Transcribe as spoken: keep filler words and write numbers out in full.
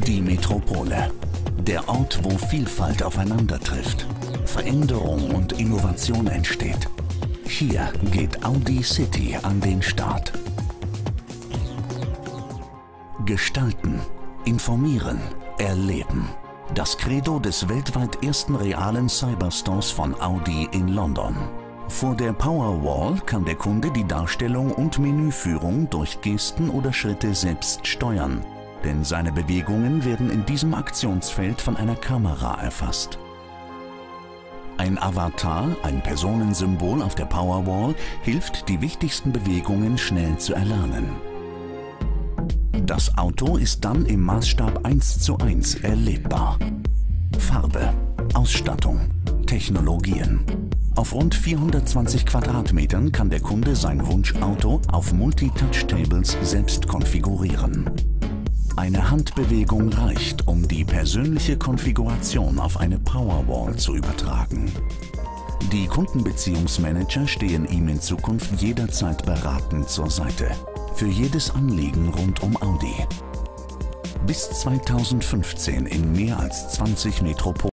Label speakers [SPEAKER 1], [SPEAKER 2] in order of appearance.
[SPEAKER 1] Die Metropole. Der Ort, wo Vielfalt aufeinandertrifft, Veränderung und Innovation entsteht. Hier geht Audi City an den Start. Gestalten, informieren, erleben. Das Credo des weltweit ersten realen Cyberstores von Audi in London. Vor der Powerwall kann der Kunde die Darstellung und Menüführung durch Gesten oder Schritte selbst steuern, denn seine Bewegungen werden in diesem Aktionsfeld von einer Kamera erfasst. Ein Avatar, ein Personensymbol auf der Powerwall, hilft, die wichtigsten Bewegungen schnell zu erlernen. Das Auto ist dann im Maßstab eins zu eins erlebbar. Farbe, Ausstattung, Technologien. Auf rund vierhundertzwanzig Quadratmetern kann der Kunde sein Wunschauto auf Multi-Touch-Tables selbst konfigurieren. Eine Handbewegung reicht, um die persönliche Konfiguration auf eine Powerwall zu übertragen. Die Kundenbeziehungsmanager stehen ihm in Zukunft jederzeit beratend zur Seite. Für jedes Anliegen rund um Audi. Bis zweitausendfünfzehn in mehr als zwanzig Metropolen.